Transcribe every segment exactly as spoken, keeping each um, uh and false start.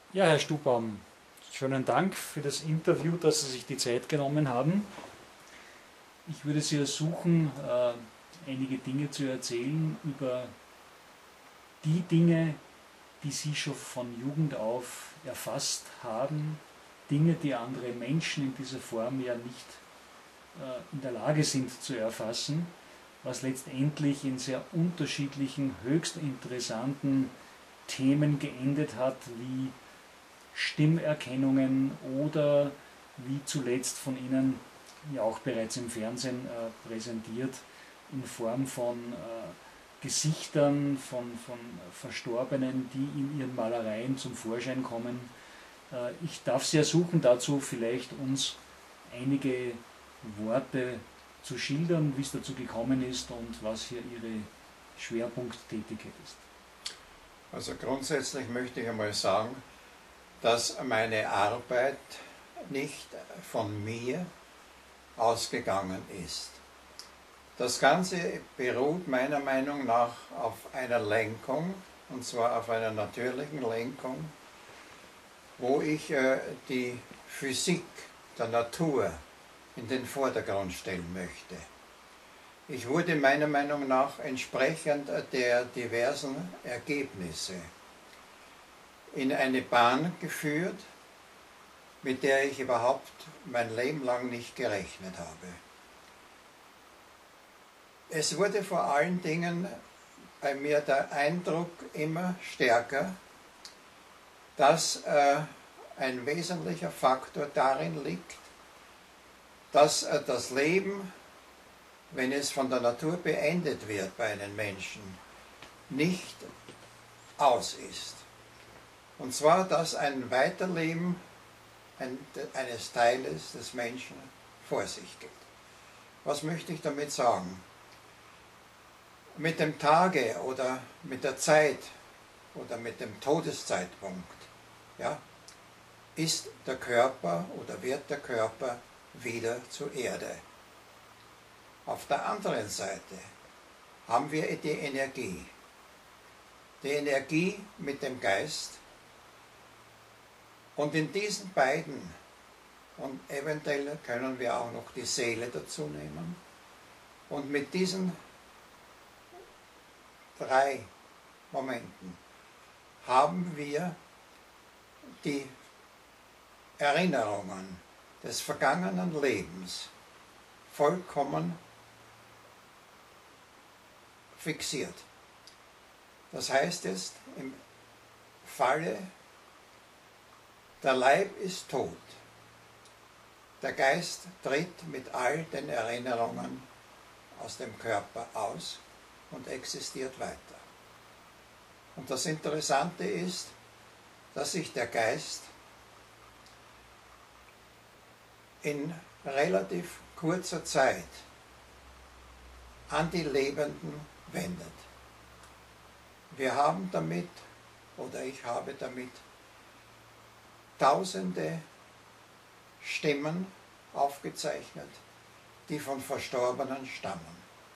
Ja, Herr Stubbaum, schönen Dank für das Interview, dass Sie sich die Zeit genommen haben. Ich würde Sie ersuchen, äh, einige Dinge zu erzählen über die Dinge, die Sie schon von Jugend auf erfasst haben, Dinge, die andere Menschen in dieser Form ja nicht äh, in der Lage sind zu erfassen, was letztendlich in sehr unterschiedlichen, höchst interessanten Themen geendet hat, wie Stimmerkennungen oder wie zuletzt von Ihnen ja auch bereits im Fernsehen äh, präsentiert, in Form von äh, Gesichtern von, von Verstorbenen, die in ihren Malereien zum Vorschein kommen. Äh, ich darf Sie ersuchen, dazu vielleicht uns einige Worte zu schildern, wie es dazu gekommen ist und was hier Ihre Schwerpunkttätigkeit ist. Also grundsätzlich möchte ich einmal sagen, dass meine Arbeit nicht von mir ausgegangen ist. Das Ganze beruht meiner Meinung nach auf einer Lenkung, und zwar auf einer natürlichen Lenkung, wo ich äh, die Physik der Natur in den Vordergrund stellen möchte. Ich wurde meiner Meinung nach entsprechend der diversen Ergebnisse in eine Bahn geführt, mit der ich überhaupt mein Leben lang nicht gerechnet habe. Es wurde vor allen Dingen bei mir der Eindruck immer stärker, dass äh, ein wesentlicher Faktor darin liegt, dass äh, das Leben, wenn es von der Natur beendet wird bei einem Menschen, nicht aus ist. Und zwar, dass ein Weiterleben ein, eines Teiles des Menschen vor sich geht. Was möchte ich damit sagen? Mit dem Tage oder mit der Zeit oder mit dem Todeszeitpunkt, ja, ist der Körper oder wird der Körper wieder zur Erde. Auf der anderen Seite haben wir die Energie. Die Energie mit dem Geist. Und in diesen beiden, und eventuell können wir auch noch die Seele dazu nehmen, und mit diesen drei Momenten haben wir die Erinnerungen des vergangenen Lebens vollkommen fixiert. Das heißt jetzt, im Falle, der Leib ist tot, der Geist tritt mit all den Erinnerungen aus dem Körper aus und existiert weiter. Und das Interessante ist, dass sich der Geist in relativ kurzer Zeit an die Lebenden wendet. Wir haben damit, oder ich habe damit, tausende Stimmen aufgezeichnet, die von Verstorbenen stammen.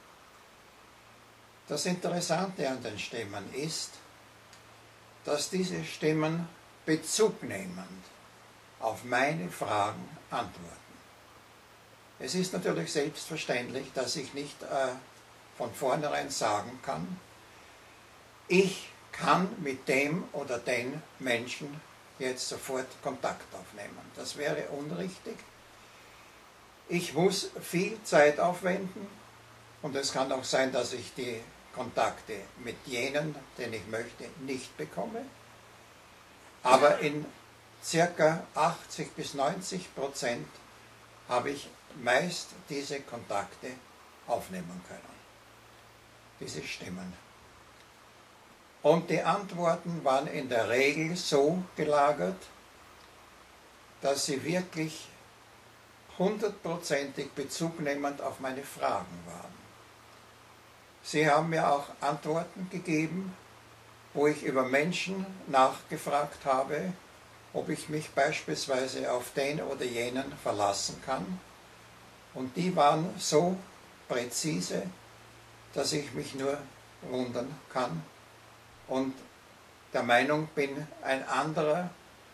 Das Interessante an den Stimmen ist, dass diese Stimmen bezugnehmend auf meine Fragen antworten. Es ist natürlich selbstverständlich, dass ich nicht äh, von vornherein sagen kann, ich kann mit dem oder den Menschen jetzt sofort Kontakt aufnehmen. Das wäre unrichtig. Ich muss viel Zeit aufwenden und es kann auch sein, dass ich die Kontakte mit jenen, den ich möchte, nicht bekomme. Aber in circa achtzig bis neunzig Prozent habe ich meist diese Kontakte aufnehmen können. Diese Stimmen. Und die Antworten waren in der Regel so gelagert, dass sie wirklich hundertprozentig bezugnehmend auf meine Fragen waren. Sie haben mir auch Antworten gegeben, wo ich über Menschen nachgefragt habe, ob ich mich beispielsweise auf den oder jenen verlassen kann. Und die waren so präzise, dass ich mich nur wundern kann und der Meinung bin, ein anderer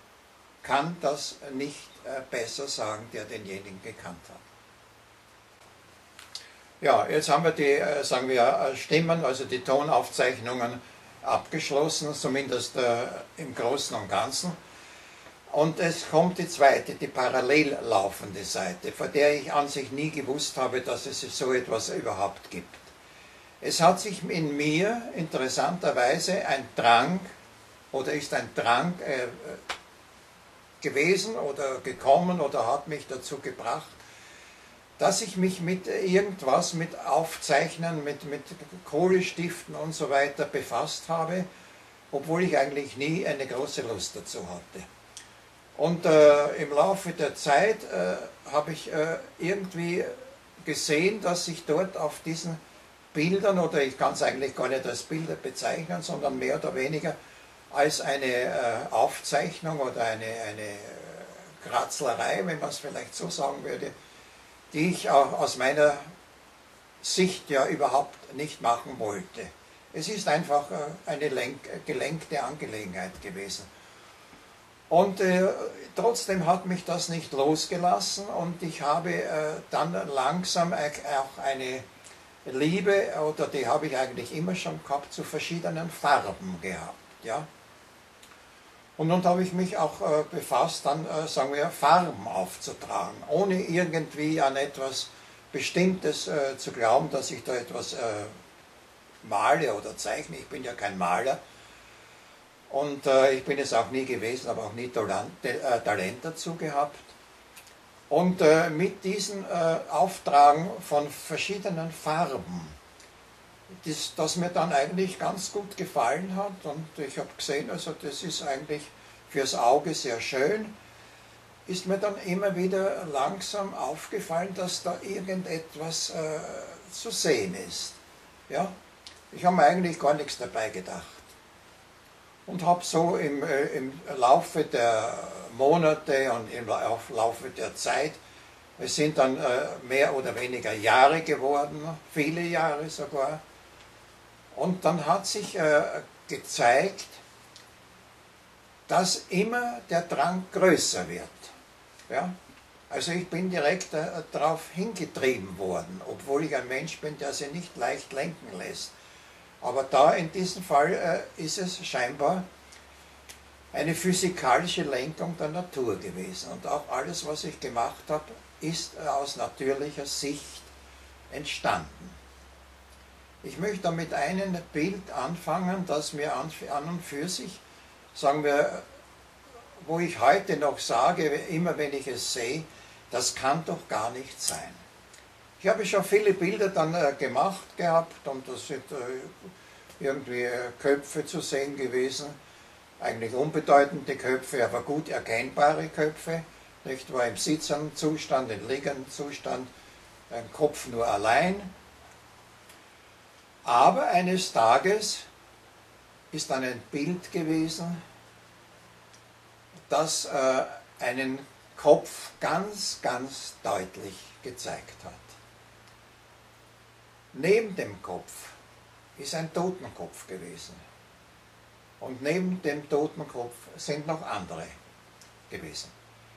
kann das nicht äh, besser sagen, der denjenigen gekannt hat. Ja, jetzt haben wir die, äh, sagen wir, Stimmen, also die Tonaufzeichnungen abgeschlossen, zumindest äh, im Großen und Ganzen. Und es kommt die zweite, die parallel laufende Seite, von der ich an sich nie gewusst habe, dass es so etwas überhaupt gibt. Es hat sich in mir interessanterweise ein Drang, oder ist ein Drang äh, gewesen oder gekommen oder hat mich dazu gebracht, dass ich mich mit irgendwas, mit Aufzeichnen, mit, mit Kohlestiften und so weiter befasst habe, obwohl ich eigentlich nie eine große Lust dazu hatte. Und äh, im Laufe der Zeit äh, habe ich äh, irgendwie gesehen, dass sich dort auf diesen Bildern, oder ich kann es eigentlich gar nicht als Bilder bezeichnen, sondern mehr oder weniger als eine äh, Aufzeichnung oder eine, eine Kratzlerei, wenn man es vielleicht so sagen würde, die ich auch aus meiner Sicht ja überhaupt nicht machen wollte. Es ist einfach äh, eine lenk, gelenkte Angelegenheit gewesen. Und äh, trotzdem hat mich das nicht losgelassen und ich habe äh, dann langsam auch eine Liebe, oder die habe ich eigentlich immer schon gehabt, zu verschiedenen Farben gehabt. Ja? Und nun habe ich mich auch äh, befasst, dann, äh, sagen wir, Farben aufzutragen, ohne irgendwie an etwas Bestimmtes äh, zu glauben, dass ich da etwas äh, male oder zeichne. Ich bin ja kein Maler. Und äh, ich bin es auch nie gewesen, aber auch nie Talent, äh, Talent dazu gehabt. Und äh, mit diesen äh, Auftragen von verschiedenen Farben, das, das mir dann eigentlich ganz gut gefallen hat, und ich habe gesehen, also das ist eigentlich fürs Auge sehr schön, ist mir dann immer wieder langsam aufgefallen, dass da irgendetwas äh, zu sehen ist. Ja? Ich habe mir eigentlich gar nichts dabei gedacht. Und habe so im, äh, im Laufe der Monate und im Laufe der Zeit, es sind dann äh, mehr oder weniger Jahre geworden, viele Jahre sogar, und dann hat sich äh, gezeigt, dass immer der Drang größer wird. Ja? Also ich bin direkt äh, darauf hingetrieben worden, obwohl ich ein Mensch bin, der sich nicht leicht lenken lässt. Aber da in diesem Fall äh, ist es scheinbar eine physikalische Lenkung der Natur gewesen. Und auch alles, was ich gemacht habe, ist äh, aus natürlicher Sicht entstanden. Ich möchte mit einem Bild anfangen, das mir an, an und für sich, sagen wir, wo ich heute noch sage, immer wenn ich es sehe, das kann doch gar nicht sein. Ich habe schon viele Bilder dann äh, gemacht gehabt, und das sind äh, irgendwie äh, Köpfe zu sehen gewesen, eigentlich unbedeutende Köpfe, aber gut erkennbare Köpfe, nicht wahr, im sitzenden Zustand, im liegenden Zustand, ein Kopf nur allein. Aber eines Tages ist dann ein Bild gewesen, das äh, einen Kopf ganz, ganz deutlich gezeigt hat. Neben dem Kopf ist ein Totenkopf gewesen. Und neben dem Totenkopf sind noch andere gewesen.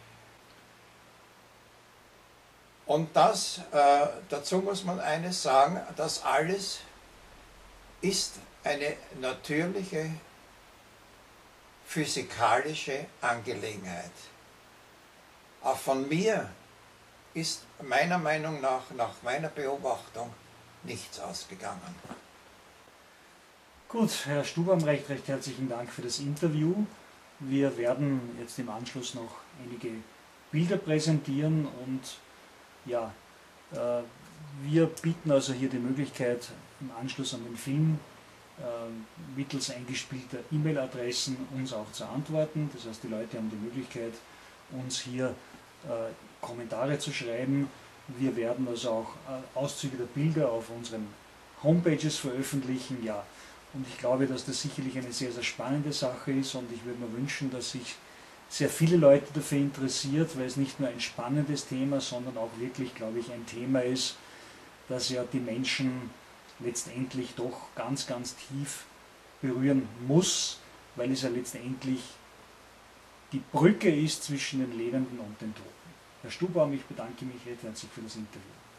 Und das, äh, dazu muss man eines sagen, das alles ist eine natürliche, physikalische Angelegenheit. Auch von mir ist meiner Meinung nach, nach meiner Beobachtung, nichts ausgegangen. Gut, Herr Stubamrecht, recht herzlichen Dank für das Interview. Wir werden jetzt im Anschluss noch einige Bilder präsentieren und ja, äh, wir bieten also hier die Möglichkeit, im Anschluss an den Film äh, mittels eingespielter E-Mail-Adressen uns auch zu antworten. Das heißt, die Leute haben die Möglichkeit, uns hier äh, Kommentare zu schreiben. Wir werden also auch äh, Auszüge der Bilder auf unseren Homepages veröffentlichen. Ja, und ich glaube, dass das sicherlich eine sehr, sehr spannende Sache ist, und ich würde mir wünschen, dass sich sehr viele Leute dafür interessiert, weil es nicht nur ein spannendes Thema, sondern auch wirklich, glaube ich, ein Thema ist, das ja die Menschen letztendlich doch ganz, ganz tief berühren muss, weil es ja letztendlich die Brücke ist zwischen den Lebenden und den Toten. Herr Stubaum, ich bedanke mich recht herzlich für das Interview.